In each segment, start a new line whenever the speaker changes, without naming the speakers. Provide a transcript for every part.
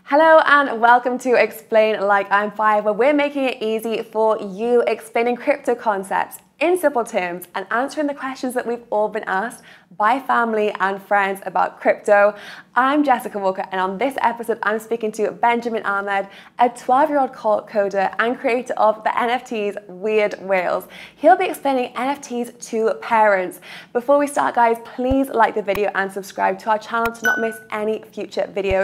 Hello and welcome to Explain Like I'm 5, where we're making it easy for you, explaining crypto concepts in simple terms and answering the questions that we've all been asked by family and friends about crypto. I'm Jessica Walker, and on this episode I'm speaking to Benyamin Ahmed, a 12-year-old coder and creator of the NFTs Weird Whales. He'll be explaining NFTs to parents. Before we start, guys, please like the video and subscribe to our channel to not miss any future videos.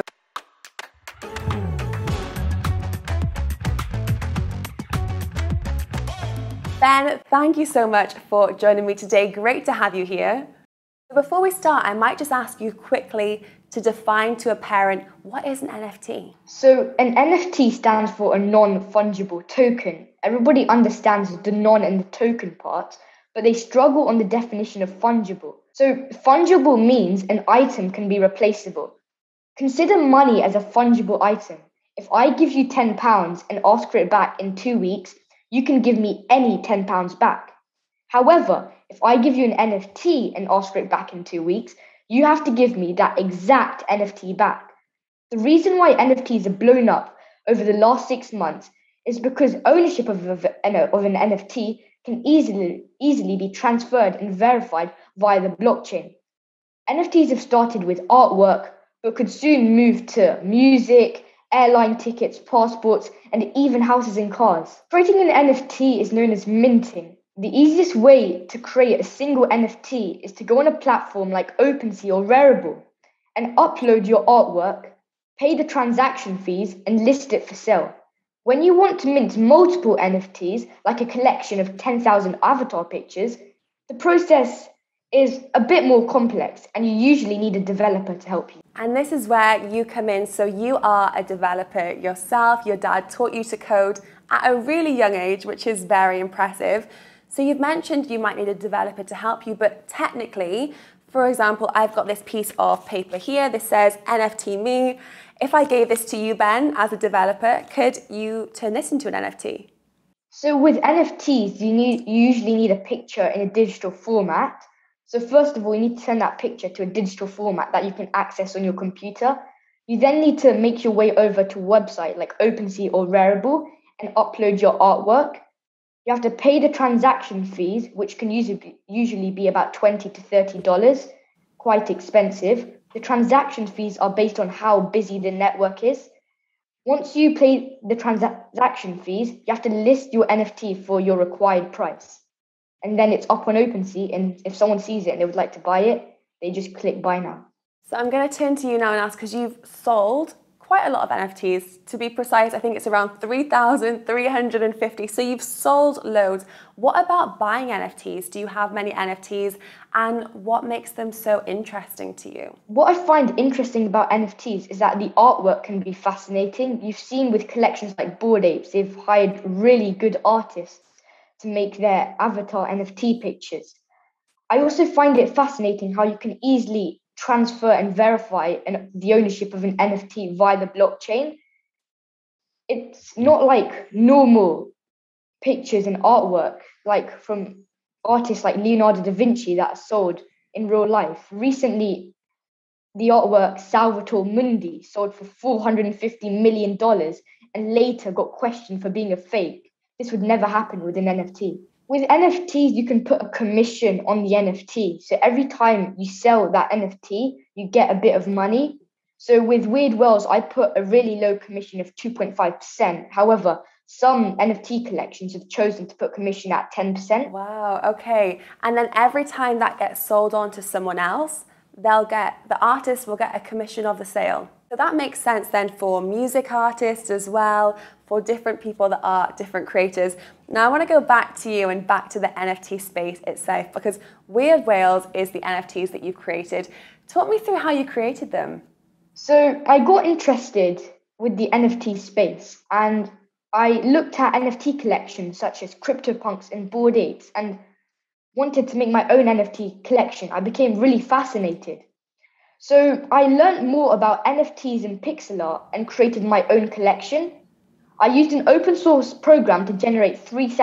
Ben, thank you so much for joining me today. Great to have you here. Before we start, I might just ask you quickly to define to a parent, what is an NFT?
So an NFT stands for a non-fungible token. Everybody understands the non and the token parts, but they struggle on the definition of fungible. So fungible means an item can be replaceable. Consider money as a fungible item. If I give you £10 and ask for it back in 2 weeks, you can give me any £10 back. However, if I give you an NFT and ask for it back in 2 weeks, you have to give me that exact NFT back. The reason why NFTs have blown up over the last 6 months is because ownership of an NFT can easily be transferred and verified via the blockchain. NFTs have started with artwork, but could soon move to music, airline tickets, passports, and even houses and cars. Creating an NFT is known as minting. The easiest way to create a single NFT is to go on a platform like OpenSea or Rarible and upload your artwork, pay the transaction fees, and list it for sale. When you want to mint multiple NFTs, like a collection of 10,000 avatar pictures, the process is a bit more complex, and you usually need a developer to help you.
And this is where you come in. So you are a developer yourself. Your dad taught you to code at a really young age, which is very impressive. So you've mentioned you might need a developer to help you, but technically, for example, I've got this piece of paper here. This says NFT me. If I gave this to you, Ben, as a developer, could you turn this into an NFT?
So with NFTs, you usually need a picture in a digital format. So first of all, you need to send that picture to a digital format that you can access on your computer. You then need to make your way over to a website like OpenSea or Rarible and upload your artwork. You have to pay the transaction fees, which can usually be about $20 to $30, quite expensive. The transaction fees are based on how busy the network is. Once you pay the transaction fees, you have to list your NFT for your required price. And then it's up on OpenSea, and if someone sees it and they would like to buy it, they just click buy now.
So I'm going to turn to you now and ask, because you've sold quite a lot of NFTs. To be precise, I think it's around 3,350. So you've sold loads. What about buying NFTs? Do you have many NFTs? And what makes them so interesting to you?
What I find interesting about NFTs is that the artwork can be fascinating. You've seen with collections like Bored Apes, they've hired really good artists to make their avatar NFT pictures. I also find it fascinating how you can easily transfer and verify the ownership of an NFT via the blockchain. It's not like normal pictures and artwork, like from artists like Leonardo da Vinci that are sold in real life. Recently, the artwork Salvator Mundi sold for $450 million and later got questioned for being a fake. This would never happen with an NFT. With NFTs, you can put a commission on the NFT. So every time you sell that NFT, you get a bit of money. So with Weird Whales, I put a really low commission of 2.5%. However, some NFT collections have chosen to put commission at 10%.
Wow, okay. And then every time that gets sold on to someone else, the artist will get a commission of the sale. So that makes sense then for music artists as well, for different people that are different creators. Now I want to go back to you and back to the NFT space itself, because Weird Whales is the NFTs that you created. Talk me through how you created them.
So I got interested with the NFT space, and I looked at NFT collections such as CryptoPunks and Bored Apes and wanted to make my own NFT collection. I became really fascinated. So I learned more about NFTs and pixel art and created my own collection. I used an open source program to generate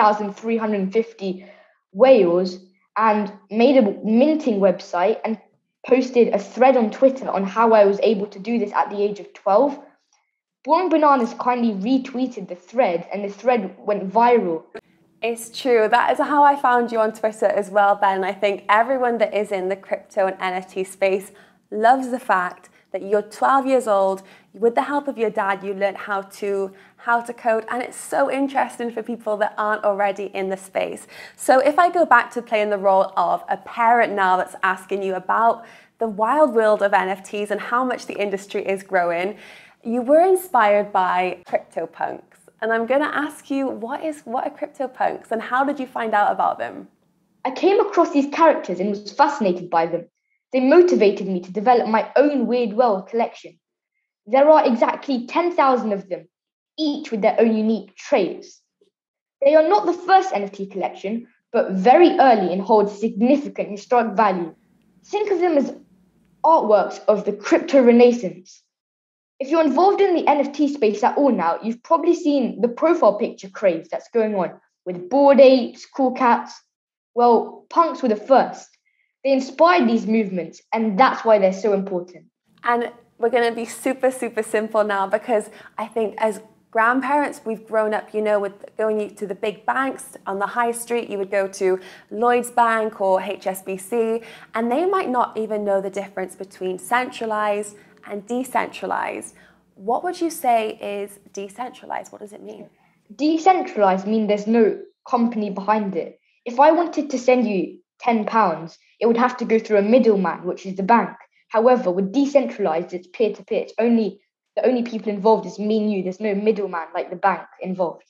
3,350 whales and made a minting website and posted a thread on Twitter on how I was able to do this at the age of 12. Boring Bananas kindly retweeted the thread, and the thread went viral.
It's true. That is how I found you on Twitter as well, Ben. I think everyone that is in the crypto and NFT space loves the fact that you're 12 years old. With the help of your dad, you learned how to code, and it's so interesting for people that aren't already in the space. So if I go back to playing the role of a parent now that's asking you about the wild world of NFTs and how much the industry is growing, you were inspired by CryptoPunks. And I'm going to ask you, what are CryptoPunks and how did you find out about them?
I came across these characters and was fascinated by them. They motivated me to develop my own Weird Whale collection. There are exactly 10,000 of them, each with their own unique traits. They are not the first NFT collection, but very early and hold significant historic value. Think of them as artworks of the crypto renaissance. If you're involved in the NFT space at all now, you've probably seen the profile picture craze that's going on with Bored Apes, Cool Cats. Well, punks were the first. They inspired these movements, and that's why they're so important.
And we're going to be super, super simple now, because I think as grandparents, we've grown up, with going to the big banks on the high street. You would go to Lloyd's Bank or HSBC, and they might not even know the difference between centralized and decentralized. What would you say is decentralized? What does it mean?
Decentralized means there's no company behind it. If I wanted to send you £10, it would have to go through a middleman, which is the bank. However, with decentralized, it's peer-to-peer. The only people involved is me and you. There's no middleman like the bank involved.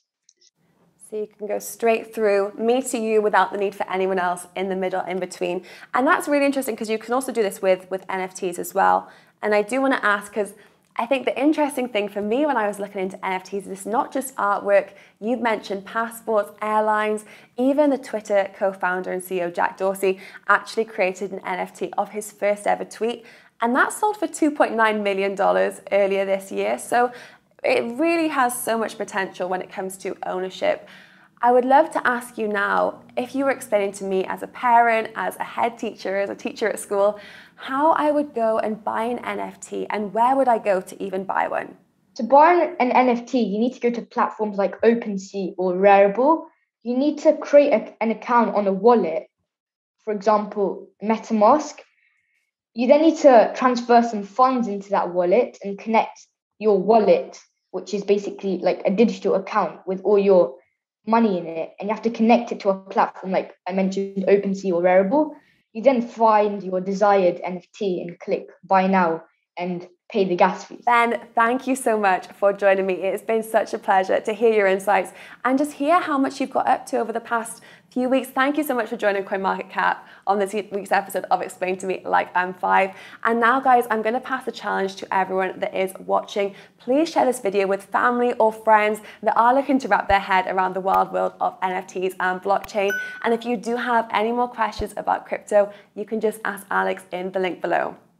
So you can go straight through me to you without the need for anyone else in the middle, in between. And that's really interesting because you can also do this with NFTs as well. And I do want to ask, because I think the interesting thing for me when I was looking into NFTs is it's not just artwork. You've mentioned passports, airlines, even the Twitter co-founder and CEO Jack Dorsey actually created an NFT of his first ever tweet. And that sold for $2.9 million earlier this year. So it really has so much potential when it comes to ownership. I would love to ask you now, if you were explaining to me as a parent, as a head teacher, as a teacher at school, how I would go and buy an NFT and where would I go to even buy one?
To buy an NFT, you need to go to platforms like OpenSea or Rarible. You need to create an account on a wallet, for example, MetaMask. You then need to transfer some funds into that wallet and connect your wallet, which is basically like a digital account with all your money in it, and you have to connect it to a platform like I mentioned, OpenSea or Rarible. You then find your desired NFT and click buy now and pay the gas fees.
Ben, thank you so much for joining me. It's been such a pleasure to hear your insights and just hear how much you've got up to over the past few weeks. Thank you so much for joining CoinMarketCap on this week's episode of Explain to Me Like I'm 5. And now, guys, I'm going to pass a challenge to everyone that is watching. Please share this video with family or friends that are looking to wrap their head around the wild world of NFTs and blockchain. And if you do have any more questions about crypto, you can just ask Alex in the link below.